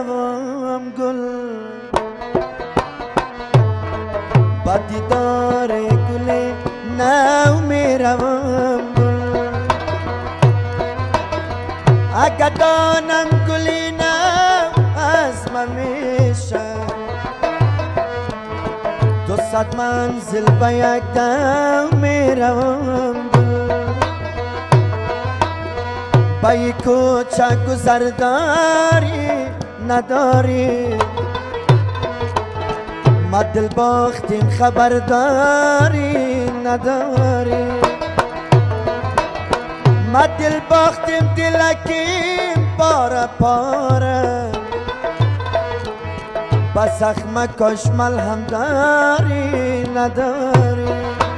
میروم گل با دیدار گل نو میروم گل اگه دانم گلی نو از من میشه 200 منزل به یک دم میروم با یک کوچه گذرداری نداری ما دل باختیم خبرداری نداری ما دل باختیم دلکیم پاره پاره با زخم کش ملهم داری نداری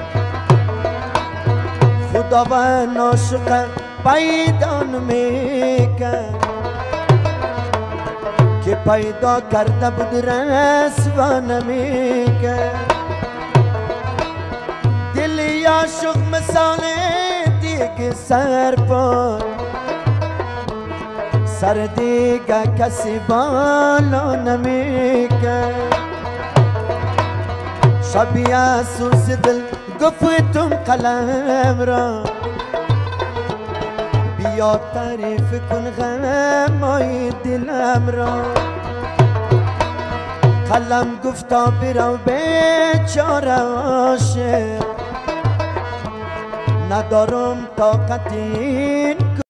خدا و ناشقه پیدا نمیکرد که پیدا کرده بود رسوا نمیکرد دلی عاشق مثال دیگه سر پاد سر دیگه کسی بالا نمیکرد شبی اسوس دل گفتم قلم را بیا تعریف کن غمای دلم را قلم گفتا برو بیچاره عاشق ندارم طاقت این